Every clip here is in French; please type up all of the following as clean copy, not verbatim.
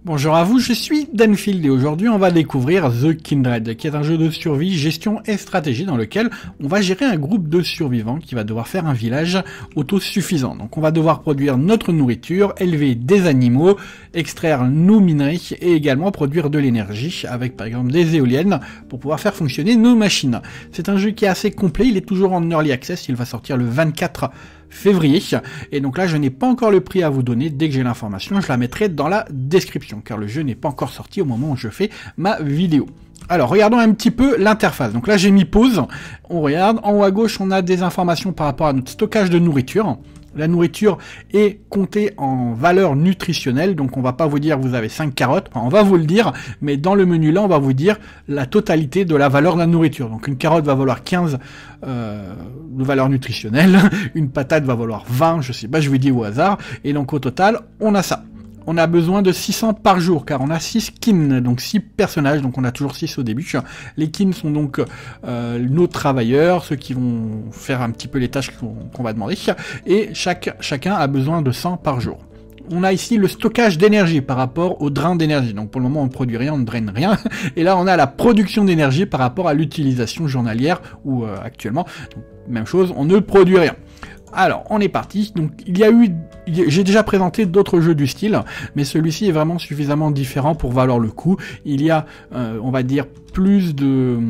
Bonjour à vous, je suis Danfield et aujourd'hui on va découvrir The Kindred, qui est un jeu de survie, gestion et stratégie dans lequel on va gérer un groupe de survivants qui va devoir faire un village autosuffisant. Donc on va devoir produire notre nourriture, élever des animaux, extraire nos minerais et également produire de l'énergie avec par exemple des éoliennes pour pouvoir faire fonctionner nos machines. C'est un jeu qui est assez complet, il est toujours en early access, il va sortir le 24 février, et donc là je n'ai pas encore le prix à vous donner. Dès que j'ai l'information je la mettrai dans la description car le jeu n'est pas encore sorti au moment où je fais ma vidéo. Alors regardons un petit peu l'interface. Donc là j'ai mis pause, on regarde, en haut à gauche on a des informations par rapport à notre stockage de nourriture. La nourriture est comptée en valeur nutritionnelle, donc on va pas vous dire vous avez 5 carottes, enfin, on va vous le dire, mais dans le menu là on va vous dire la totalité de la valeur de la nourriture. Donc une carotte va valoir 15 de valeur nutritionnelle, une patate va valoir 20, je sais pas, je vais dire au hasard, et donc au total on a ça. On a besoin de 600 par jour, car on a 6 kins, donc 6 personnages, donc on a toujours 6 au début. Les kins sont donc nos travailleurs, ceux qui vont faire un petit peu les tâches qu'on va demander, et chacun a besoin de 100 par jour. On a ici le stockage d'énergie par rapport au drain d'énergie. Donc pour le moment on ne produit rien, on ne draine rien. Et là on a la production d'énergie par rapport à l'utilisation journalière ou actuellement. Donc, même chose, on ne produit rien. Alors, on est parti. Donc, j'ai déjà présenté d'autres jeux du style, mais celui-ci est vraiment suffisamment différent pour valoir le coup. Il y a, on va dire, plus de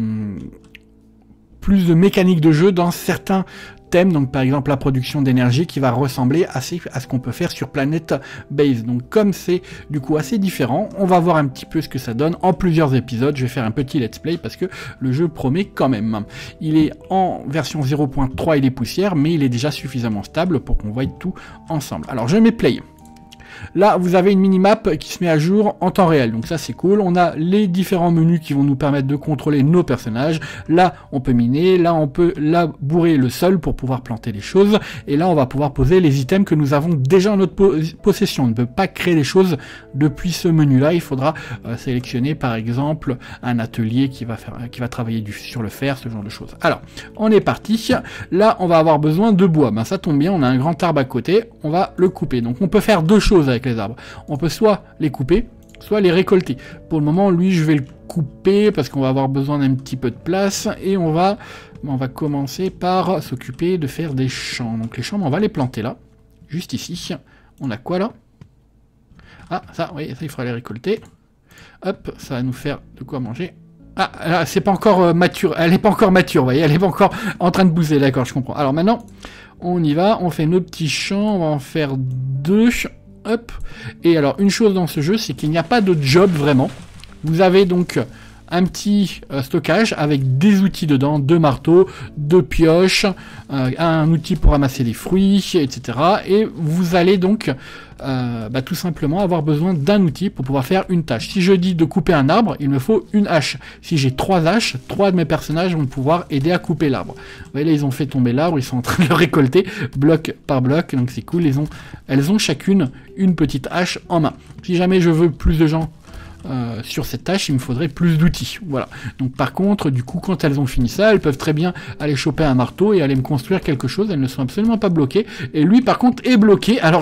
mécaniques de jeu dans certains thèmes, donc par exemple la production d'énergie qui va ressembler assez à ce qu'on peut faire sur Planet Base. Donc comme c'est du coup assez différent, on va voir un petit peu ce que ça donne en plusieurs épisodes. Je vais faire un petit let's play parce que le jeu promet quand même. Il est en version 0.3 et les poussières, mais il est déjà suffisamment stable pour qu'on voie tout ensemble. Alors je mets play. Là, vous avez une minimap qui se met à jour en temps réel, donc ça c'est cool. On a les différents menus qui vont nous permettre de contrôler nos personnages. Là, on peut miner, là on peut labourer le sol pour pouvoir planter les choses, et là on va pouvoir poser les items que nous avons déjà en notre possession. On ne peut pas créer les choses depuis ce menu-là. Il faudra sélectionner par exemple un atelier qui va travailler sur le fer, ce genre de choses. Alors, on est parti. Là, on va avoir besoin de bois. Ben ça tombe bien, on a un grand arbre à côté. On va le couper. Donc on peut faire deux choses avec les arbres. On peut soit les couper, soit les récolter. Pour le moment, lui, je vais le couper parce qu'on va avoir besoin d'un petit peu de place et on va commencer par s'occuper de faire des champs. Donc les champs, on va les planter là, juste ici. On a quoi là? Ah, ça, oui, ça, il faudra les récolter. Hop, ça va nous faire de quoi manger. Ah, là, c'est pas encore mature. Elle n'est pas encore mature, vous voyez, elle n'est pas encore en train de bouger. D'accord, je comprends. Alors maintenant, on y va, on fait nos petits champs, on va en faire deux. Hop. Et alors, une chose dans ce jeu, c'est qu'il n'y a pas de job vraiment. Vous avez donc un petit stockage avec des outils dedans, deux marteaux, deux pioches, un outil pour ramasser les fruits, etc. Et vous allez donc tout simplement avoir besoin d'un outil pour pouvoir faire une tâche. Si je dis de couper un arbre, il me faut une hache. Si j'ai 3 haches, 3 de mes personnages vont pouvoir aider à couper l'arbre. Vous voyez là, ils ont fait tomber l'arbre, ils sont en train de le récolter bloc par bloc, donc c'est cool. Elles ont chacune une petite hache en main. Si jamais je veux plus de gens sur cette tâche, il me faudrait plus d'outils. Voilà. Donc par contre, du coup, quand elles ont fini ça, elles peuvent très bien aller choper un marteau et aller me construire quelque chose. Elles ne sont absolument pas bloquées. Et lui, par contre, est bloqué. Alors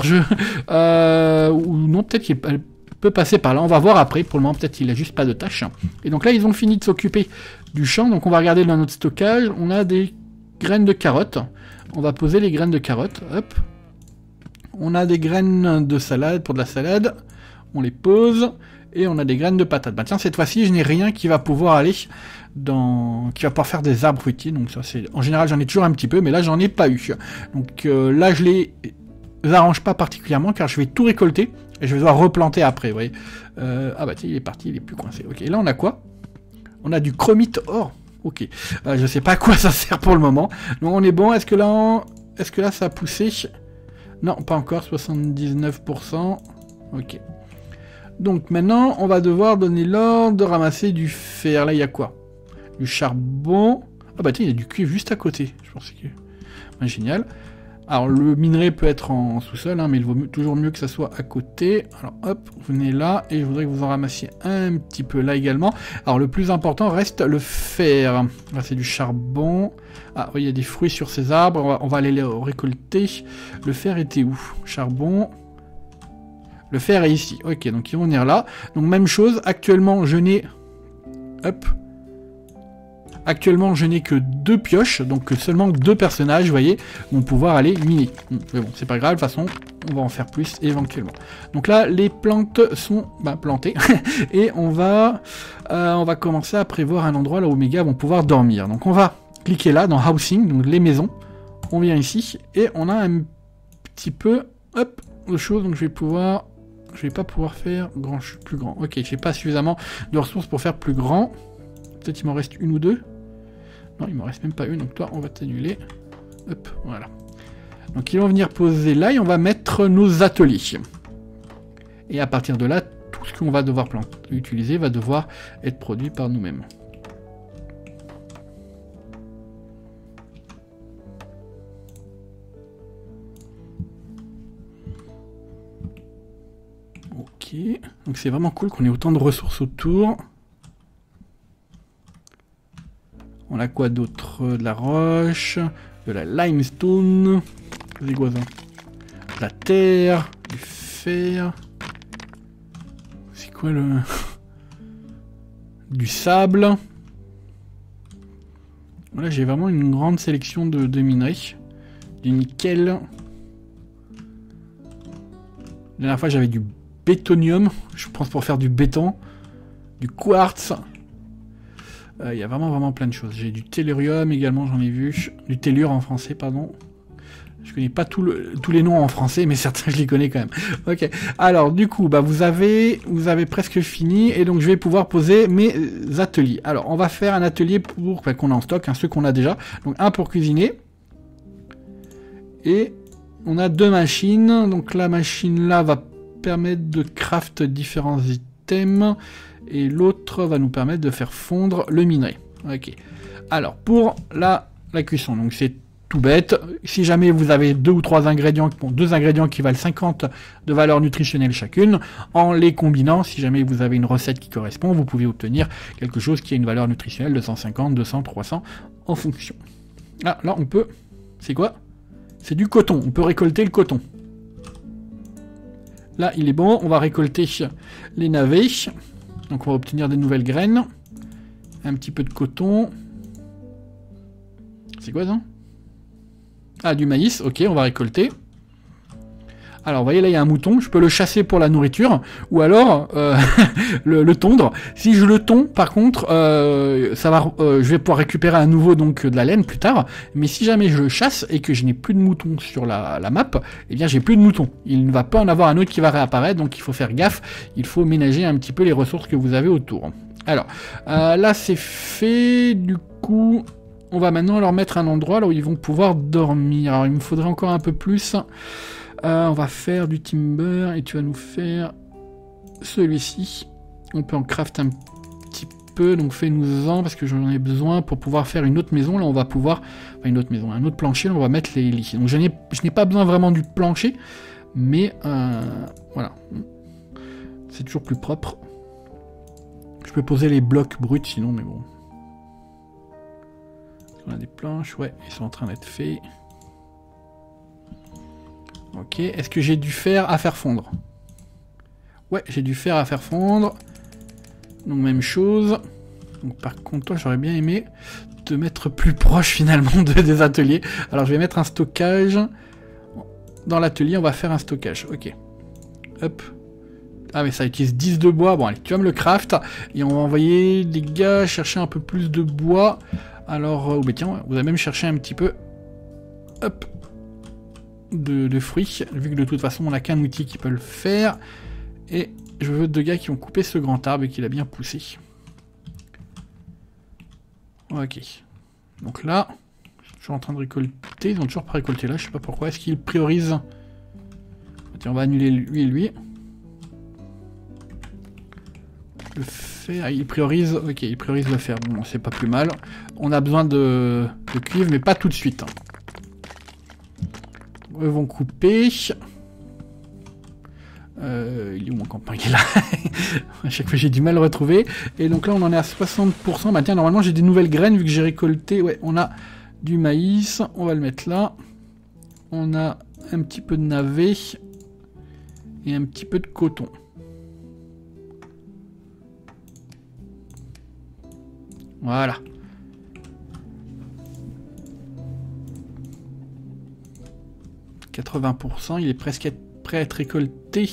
ou non, peut-être qu'il peut passer par là. On va voir après. Pour le moment, peut-être qu'il a juste pas de tâche. Et donc là, ils ont fini de s'occuper du champ. Donc on va regarder dans notre stockage. On a des graines de carottes. On va poser les graines de carottes. Hop. On a des graines de salade pour de la salade. On les pose. Et on a des graines de patates. Bah tiens, cette fois-ci, je n'ai rien qui va pouvoir aller qui va pouvoir faire des arbres fruitiers. Donc ça, c'est en général, j'en ai toujours un petit peu, mais là, j'en ai pas eu. Donc là, je les arrange pas particulièrement, car je vais tout récolter et je vais devoir replanter après. Vous voyez. Ah bah tiens, il est parti, il est plus coincé. Ok. Et là, on a quoi? On a du chromite or. Ok. Je sais pas à quoi ça sert pour le moment. Donc on est bon. Est-ce que là, ça a poussé? Non, pas encore. 79%. Ok. Donc maintenant, on va devoir donner l'ordre de ramasser du fer. Là, il y a quoi? Du charbon. Ah bah tiens, il y a du cuivre juste à côté. Je pensais que... Ah, génial. Alors, le minerai peut être en sous-sol, hein, mais il vaut toujours mieux que ça soit à côté. Alors, hop, vous venez là, et je voudrais que vous en ramassiez un petit peu là également. Alors, le plus important reste le fer. Là, c'est du charbon. Ah, oui, il y a des fruits sur ces arbres. On va aller les récolter. Le fer était où? Charbon... Le fer est ici. Ok, donc ils vont venir là. Donc même chose, actuellement je n'ai... Hop. Actuellement je n'ai que 2 pioches, donc seulement 2 personnages, vous voyez, vont pouvoir aller miner. Mais bon, c'est pas grave, de toute façon, on va en faire plus éventuellement. Donc là, les plantes sont plantées. Et on va commencer à prévoir un endroit là où mes gars vont pouvoir dormir. Donc on va cliquer là, dans Housing, donc les maisons. On vient ici, et on a un petit peu, hop, de choses, donc je vais pas pouvoir faire plus grand. Ok, j'ai pas suffisamment de ressources pour faire plus grand. Peut-être il m'en reste une ou deux. Non, il m'en reste même pas une, donc toi, on va t'annuler. Hop, voilà. Donc ils vont venir poser là, et on va mettre nos ateliers. Et à partir de là, tout ce qu'on va devoir utiliser va devoir être produit par nous-mêmes. Ok, donc c'est vraiment cool qu'on ait autant de ressources autour. On a quoi d'autre? De la roche, de la limestone, c'est quoi ça? De la terre, du fer. C'est quoi le... du sable. Voilà, j'ai vraiment une grande sélection de minerais. Du nickel. La dernière fois j'avais du bétonium, je pense pour faire du béton, du quartz. Il y a vraiment plein de choses. J'ai du tellurium également, j'en ai vu. Du tellure en français, pardon. Je connais pas tous les noms en français, mais certains je les connais quand même. Ok. Alors du coup, vous avez presque fini, et donc je vais pouvoir poser mes ateliers. Alors on va faire un atelier pour qu'on a en stock, ceux qu'on a déjà. Donc un pour cuisiner. Et on a 2 machines. Donc la machine là va permettre de craft différents items, et l'autre va nous permettre de faire fondre le minerai. Ok. Alors pour la cuisson, donc c'est tout bête. Si jamais vous avez 2 ou 3 ingrédients, 2 ingrédients qui valent 50 de valeur nutritionnelle chacune, en les combinant, si jamais vous avez une recette qui correspond, vous pouvez obtenir quelque chose qui a une valeur nutritionnelle de 150, 200, 300 en fonction. Ah, là on peut... C'est quoi? C'est du coton. On peut récolter le coton. Là, il est bon. On va récolter les navets. Donc, on va obtenir des nouvelles graines. Un petit peu de coton. C'est quoi ça? Ah, du maïs. Ok, on va récolter. Alors, vous voyez, là, il y a un mouton. Je peux le chasser pour la nourriture. Ou alors, le tondre. Si je le tonds, par contre, je vais pouvoir récupérer à nouveau donc, de la laine plus tard. Mais si jamais je le chasse et que je n'ai plus de moutons sur la map, eh bien, j'ai plus de moutons. Il ne va pas en avoir un autre qui va réapparaître. Donc, il faut faire gaffe. Il faut ménager un petit peu les ressources que vous avez autour. Alors, là, c'est fait. Du coup, on va maintenant leur mettre un endroit là où ils vont pouvoir dormir. Alors, il me faudrait encore un peu plus... on va faire du timber, et tu vas nous faire celui-ci. On peut en craft un petit peu, donc fais-nous-en, parce que j'en ai besoin pour pouvoir faire une autre maison. Là, on va pouvoir... Enfin, une autre maison, un autre plancher, là, on va mettre les lits. Donc, je n'ai pas besoin vraiment du plancher, mais voilà. C'est toujours plus propre. Je peux poser les blocs bruts, sinon, mais bon. On a des planches, ouais, ils sont en train d'être faits. Ok, est-ce que j'ai du fer à faire fondre? Ouais, j'ai du fer à faire fondre. Donc même chose. Donc par contre, toi, j'aurais bien aimé te mettre plus proche finalement des ateliers. Alors je vais mettre un stockage. Dans l'atelier, on va faire un stockage. Ok. Hop. Ah mais ça utilise 10 de bois. Bon allez, tu vas me le craft. Et on va envoyer les gars chercher un peu plus de bois. Alors, bah tiens, vous avez même cherché un petit peu. Hop. De fruits, vu que de toute façon on n'a qu'un outil qui peut le faire, et je veux 2 gars qui ont coupé ce grand arbre et qu'il a bien poussé. Ok, donc là je suis en train de récolter, ils ont toujours pas récolté là, je sais pas pourquoi, est-ce qu'ils priorisent? Tiens, on va annuler lui et lui. Le fer, il priorise, ok, il priorise le fer, bon c'est pas plus mal. On a besoin de cuivre mais pas tout de suite. Eux vont couper. Il est où mon campement? Il est là. À chaque fois j'ai du mal à le retrouver. Et donc là on en est à 60%. Bah tiens, normalement j'ai des nouvelles graines vu que j'ai récolté. Ouais, on a du maïs. On va le mettre là. On a un petit peu de navet. et un petit peu de coton. Voilà. « 80%, il est presque prêt à être récolté.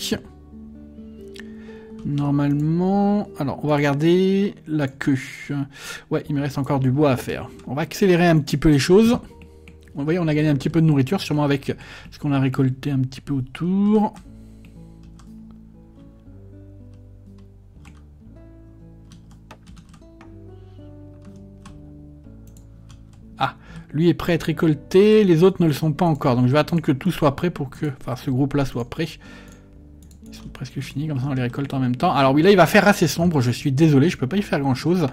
Normalement... Alors, on va regarder la queue. Ouais, il me reste encore du bois à faire. On va accélérer un petit peu les choses. Vous voyez, on a gagné un petit peu de nourriture, sûrement avec ce qu'on a récolté un petit peu autour. Ah, lui est prêt à être récolté, les autres ne le sont pas encore. Donc je vais attendre que tout soit prêt pour que... Enfin, ce groupe-là soit prêt. Ils sont presque finis, comme ça on les récolte en même temps. Alors oui, là il va faire assez sombre, je suis désolé, je peux pas y faire grand-chose.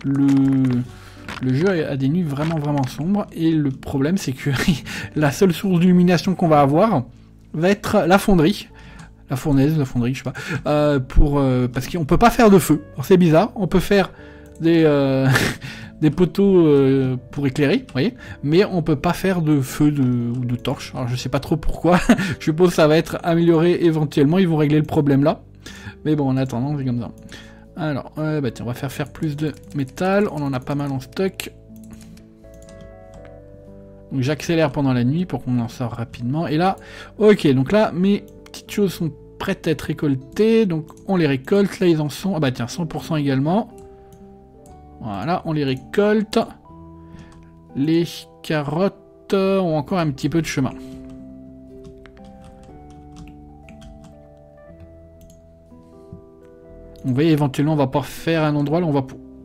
Le jeu a des nuits vraiment sombres. Et le problème, c'est que la seule source d'illumination qu'on va avoir va être la fonderie. La fournaise, la fonderie, je sais pas. Parce qu'on peut pas faire de feu. Alors c'est bizarre, on peut faire des... des poteaux pour éclairer, vous voyez, mais on peut pas faire de feu ou de torche. Alors je sais pas trop pourquoi, je suppose que ça va être amélioré éventuellement, ils vont régler le problème là. Mais bon, en attendant, c'est comme ça. Alors, bah tiens, on va faire plus de métal, on en a pas mal en stock. Donc j'accélère pendant la nuit pour qu'on en sorte rapidement. Et là, ok, donc là, mes petites choses sont prêtes à être récoltées, donc on les récolte, là ils en sont, ah bah tiens, 100% également. Voilà, on les récolte. Les carottes ont encore un petit peu de chemin. Vous voyez, éventuellement, on va pouvoir faire un endroit là, on va...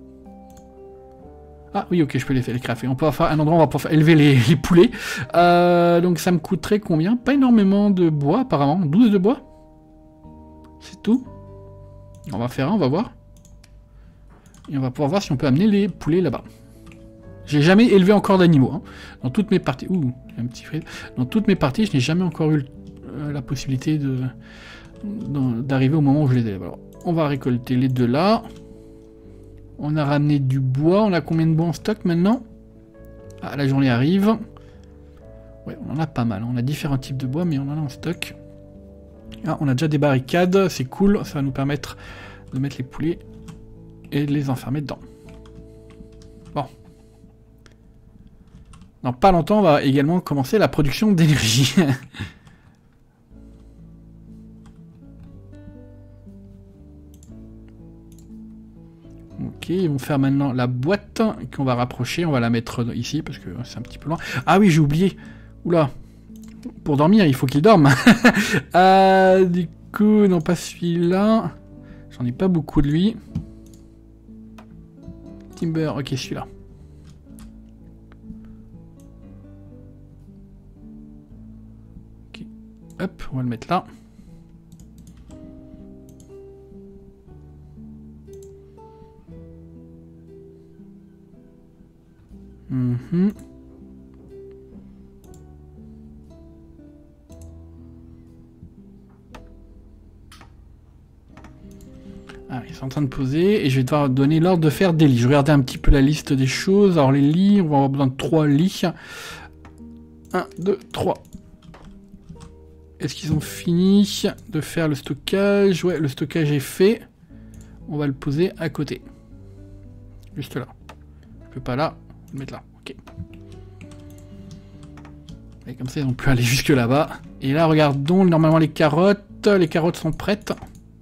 Ah oui, ok, je peux les crafter. On peut faire un endroit où on va pouvoir élever les poulets. Donc ça me coûterait combien? Pas énormément de bois, apparemment. 12 de bois. C'est tout. On va faire un, on va voir. Et on va pouvoir voir si on peut amener les poulets là-bas. J'ai jamais élevé encore d'animaux. Hein. Dans toutes mes parties... Ouh, un petit frais. Dans toutes mes parties, je n'ai jamais encore eu la possibilité d'arriver au moment où je les élève. Alors, on va récolter les deux là. On a ramené du bois. On a combien de bois en stock maintenant? Ah, la journée arrive. Ouais, on en a pas mal. On a différents types de bois, mais on en a en stock. Ah, on a déjà des barricades. C'est cool. Ça va nous permettre de mettre les poulets et de les enfermer dedans. Bon. Dans pas longtemps, on va également commencer la production d'énergie. Ok, ils vont faire maintenant la boîte qu'on va rapprocher. On va la mettre ici parce que c'est un petit peu loin. Ah oui, j'ai oublié. Oula. Pour dormir, il faut qu'il dorme. Du coup, non pas celui-là. J'en ai pas beaucoup de lui. Timber, ok, celui-là. Ok, hop, on va le mettre là. Ah, ils sont en train de poser et je vais devoir donner l'ordre de faire des lits. Je regardais un petit peu la liste des choses. Alors les lits, on va avoir besoin de 3 lits. 1, 2, 3. Est-ce qu'ils ont fini de faire le stockage? Ouais, le stockage est fait. On va le poser à côté. Juste là. Je peux pas là, on va le mettre là. Ok. Et comme ça, ils vont plus aller jusque là-bas. Et là, regardons normalement les carottes. Les carottes sont prêtes.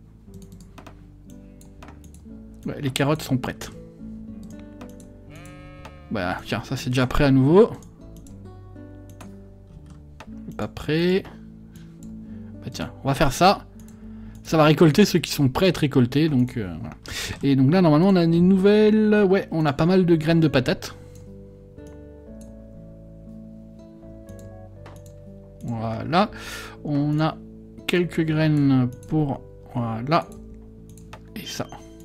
Ouais, les carottes sont prêtes. Bah, tiens, ça c'est déjà prêt à nouveau. Pas prêt. Bah tiens, on va faire ça. Ça va récolter ceux qui sont prêts à être récoltés. Donc, voilà. Et donc là, normalement, on a des nouvelles... Ouais, on a pas mal de graines de patates. Voilà. On a quelques graines pour... Voilà. Et ça.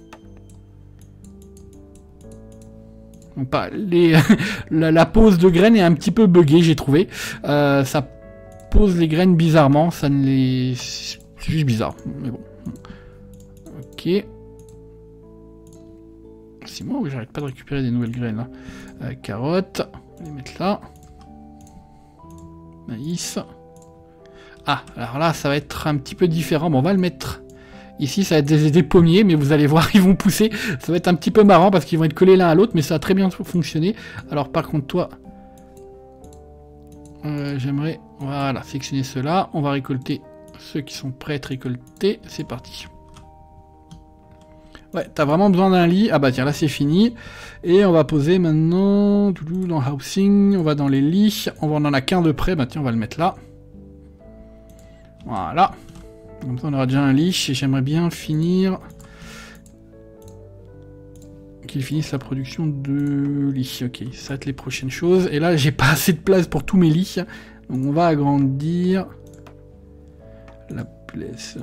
Donc, pas les... la pose de graines est un petit peu buggée, j'ai trouvé. Ça pose les graines bizarrement. Ça ne les... C'est juste bizarre. Mais bon. Ok. C'est moi où j'arrête pas de récupérer des nouvelles graines. Là. Carottes. On va les mettre là. Maïs. Ah, alors là, ça va être un petit peu différent. Bon, on va le mettre ici. Ça va être des pommiers, mais vous allez voir, ils vont pousser. Ça va être un petit peu marrant parce qu'ils vont être collés l'un à l'autre, mais ça a très bien fonctionné. Alors, par contre, toi, j'aimerais, voilà, sélectionner ceux-là. On va récolter ceux qui sont prêts à être récoltés. C'est parti. Ouais, t'as vraiment besoin d'un lit. Ah bah tiens, là c'est fini. Et on va poser maintenant dans Housing. On va dans les lits. On en a qu'un de près. Bah tiens, on va le mettre là. Voilà. Comme ça, on aura déjà un lit. Et j'aimerais bien finir... qu'il finisse la production de lits. Ok, ça va être les prochaines choses. Et là, j'ai pas assez de place pour tous mes lits. Donc on va agrandir... la place.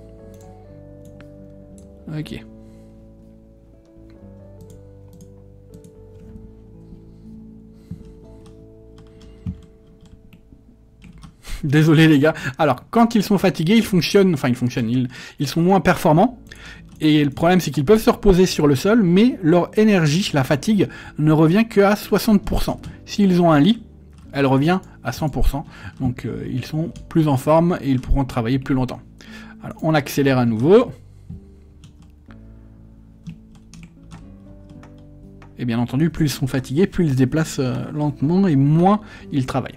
Ok. Désolé les gars. Alors, quand ils sont fatigués, ils sont moins performants. Et le problème, c'est qu'ils peuvent se reposer sur le sol, mais leur énergie, la fatigue, ne revient que à 60%. S'ils ont un lit, elle revient à 100%. Donc, ils sont plus en forme et ils pourront travailler plus longtemps. Alors, on accélère à nouveau. Et bien entendu, plus ils sont fatigués, plus ils se déplacent lentement et moins ils travaillent.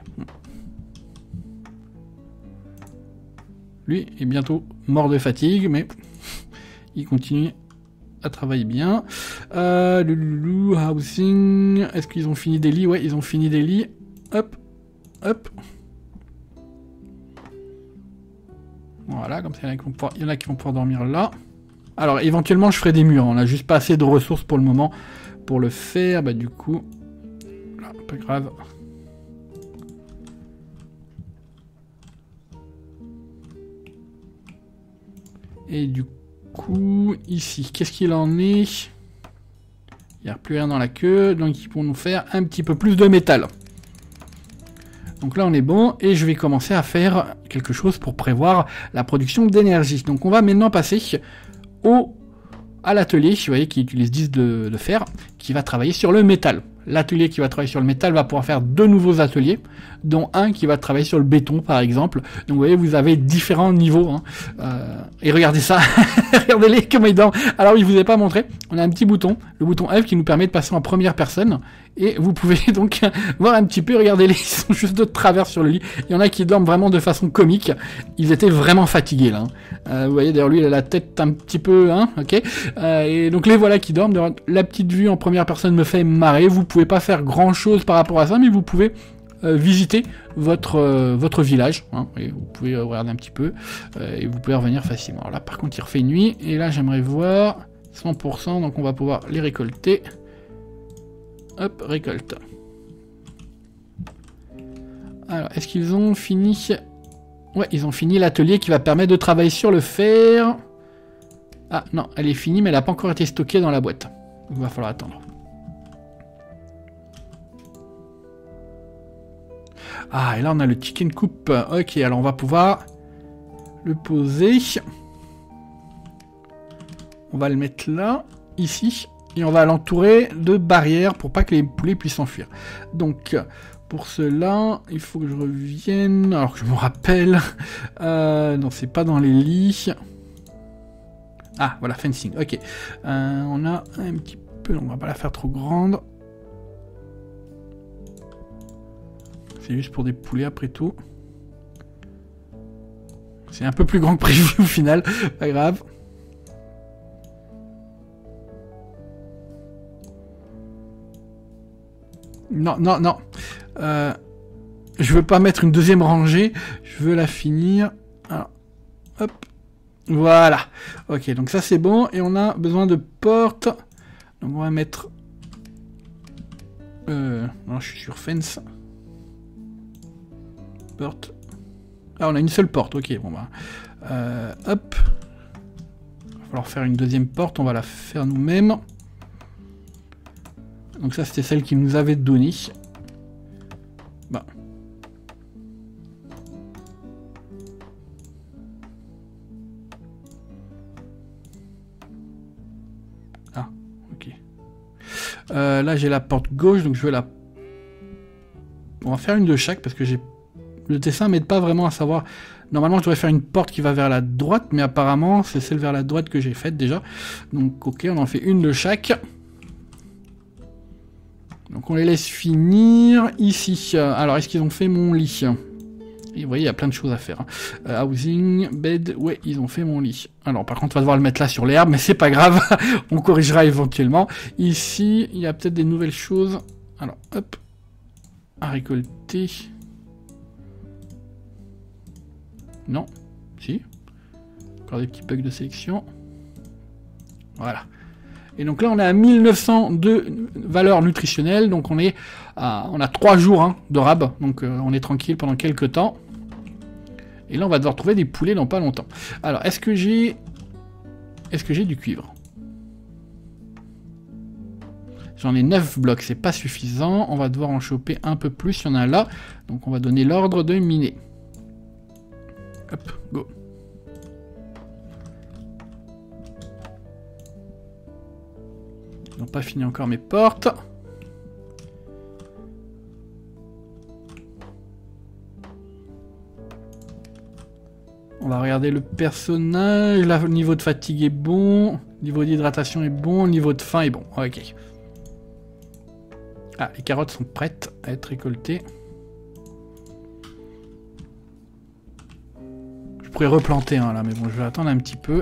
Lui est bientôt mort de fatigue, mais il continue à travailler bien. Lulu, Housing. Est-ce qu'ils ont fini des lits? Ouais, ils ont fini des lits. Hop, hop. Voilà, comme ça, il y en a qui vont pouvoir dormir là. Alors, éventuellement, je ferai des murs. On n'a juste pas assez de ressources pour le moment pour le faire. Bah, du coup, là, pas grave. Et du coup, ici, qu'est-ce qu'il en est? Il n'y a plus rien dans la queue, donc ils vont nous faire un petit peu plus de métal. Donc là, on est bon, et je vais commencer à faire quelque chose pour prévoir la production d'énergie. Donc on va maintenant passer à l'atelier, vous voyez, qui utilise 10 de fer, qui va travailler sur le métal. L'atelier qui va travailler sur le métal va pouvoir faire 2 nouveaux ateliers, dont un qui va travailler sur le béton, par exemple. Donc vous voyez, vous avez différents niveaux. Hein. Et regardez ça, regardez-les comment ils dorment. Alors oui, je vous ai pas montré, on a un petit bouton, le bouton F, qui nous permet de passer en première personne. Et vous pouvez donc voir un petit peu, regardez-les, ils sont juste de travers sur le lit. Il y en a qui dorment vraiment de façon comique. Ils étaient vraiment fatigués là. Vous voyez, d'ailleurs lui, il a la tête un petit peu, hein, ok. Et donc les voilà qui dorment. La petite vue en première personne me fait marrer. Vous pouvez pas faire grand chose par rapport à ça, mais vous pouvez visiter votre village, hein, et vous pouvez regarder un petit peu, et vous pouvez revenir facilement. Alors là, par contre, il refait nuit, et là, j'aimerais voir 100%, donc on va pouvoir les récolter. Hop, récolte. Alors, est-ce qu'ils ont fini? Ouais, ils ont fini l'atelier qui va permettre de travailler sur le fer. Ah, non, elle est finie, mais elle n'a pas encore été stockée dans la boîte. Il va falloir attendre. Ah, et là, on a le chicken coop. Ok, alors on va pouvoir le poser. On va le mettre là, ici. Et on va l'entourer de barrières pour pas que les poulets puissent s'enfuir. Donc, pour cela, il faut que je revienne. Alors que je me rappelle. Non, c'est pas dans les lits. Ah, voilà, fencing. Ok. On a un petit peu. On va pas la faire trop grande. C'est juste pour des poulets après tout. C'est un peu plus grand que prévu au final. Pas grave. Non, non, non. Je veux pas mettre une deuxième rangée. Je veux la finir. Alors, hop. Voilà. Ok, donc ça c'est bon. Et on a besoin de portes. Donc on va mettre... non, je suis sur fence. Porte. Ah, on a une seule porte. Ok, bon bah... hop. Il va falloir faire une deuxième porte. On va la faire nous-mêmes. Donc ça, c'était celle qu'il nous avait donnée. Bah. Ah, ok. Là, j'ai la porte gauche, donc je vais la... On va faire une de chaque, parce que j'ai Le dessin m'aide pas vraiment à savoir. Normalement, je devrais faire une porte qui va vers la droite, mais apparemment, c'est celle vers la droite que j'ai faite déjà. Donc, ok, on en fait une de chaque. Donc, on les laisse finir ici. Alors, est-ce qu'ils ont fait mon lit? Et vous voyez, il y a plein de choses à faire. Housing, bed, ouais, ils ont fait mon lit. Alors, par contre, on va devoir le mettre là sur l'herbe, mais c'est pas grave. On corrigera éventuellement. Ici, il y a peut-être des nouvelles choses. Alors, hop. À récolter. Non. Si. Encore des petits bugs de sélection. Voilà. Et donc là, on est à 1902 valeurs nutritionnelles. Donc on a 3 jours de rab. Donc on est tranquille pendant quelques temps. Et là, on va devoir trouver des poulets dans pas longtemps. Alors, est-ce que j'ai du cuivre? J'en ai 9 blocs, c'est pas suffisant. On va devoir en choper un peu plus. Il y en a là. Donc on va donner l'ordre de miner. Hop, go. Ils n'ont pas fini encore mes portes. On va regarder le personnage. Là, le niveau de fatigue est bon. Le niveau d'hydratation est bon. Le niveau de faim est bon. Ok. Ah, les carottes sont prêtes à être récoltées. Je pourrais replanter là, mais bon, je vais attendre un petit peu.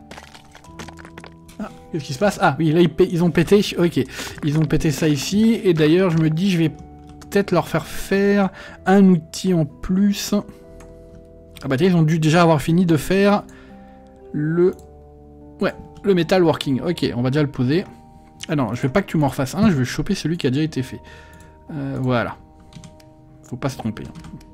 Ah, qu'est-ce qui se passe? Ah oui, là ils ont pété. Ok, ils ont pété ça ici. Et d'ailleurs, je me dis, je vais peut-être leur faire un outil en plus. Ah bah tiens, ils ont dû déjà avoir fini de faire le metal working. Ok, on va déjà le poser. Ah non, je veux pas que tu m'en refasses un, je veux choper celui qui a déjà été fait. Voilà. Faut pas se tromper.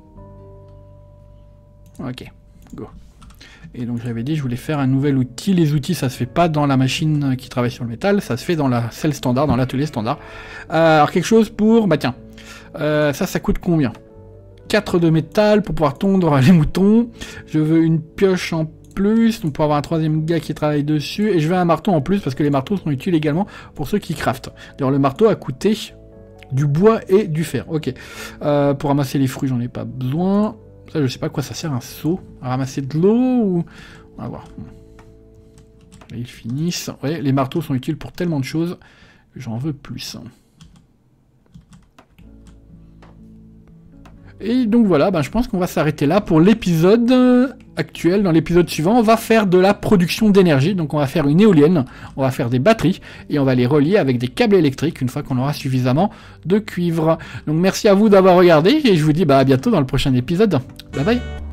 Ok, go. Et donc j'avais dit, je voulais faire un nouvel outil. Les outils, ça se fait pas dans la machine qui travaille sur le métal, ça se fait dans la selle standard, dans l'atelier standard. Alors quelque chose pour... Bah tiens, ça coûte combien? 4 de métal pour pouvoir tondre les moutons. Je veux une pioche en plus, donc pour avoir un troisième gars qui travaille dessus. Et je veux un marteau en plus, parce que les marteaux sont utiles également pour ceux qui craftent. D'ailleurs, le marteau a coûté du bois et du fer. Ok. Pour ramasser les fruits, j'en ai pas besoin. Ça, je sais pas à quoi ça sert, un seau. À ramasser de l'eau ou... On va voir. Et ils finissent. Ouais, les marteaux sont utiles pour tellement de choses que j'en veux plus. Et donc voilà, je pense qu'on va s'arrêter là pour l'épisode actuel. Dans l'épisode suivant, on va faire de la production d'énergie. Donc on va faire une éolienne, on va faire des batteries et on va les relier avec des câbles électriques une fois qu'on aura suffisamment de cuivre. Donc merci à vous d'avoir regardé et je vous dis à bientôt dans le prochain épisode. Bye bye.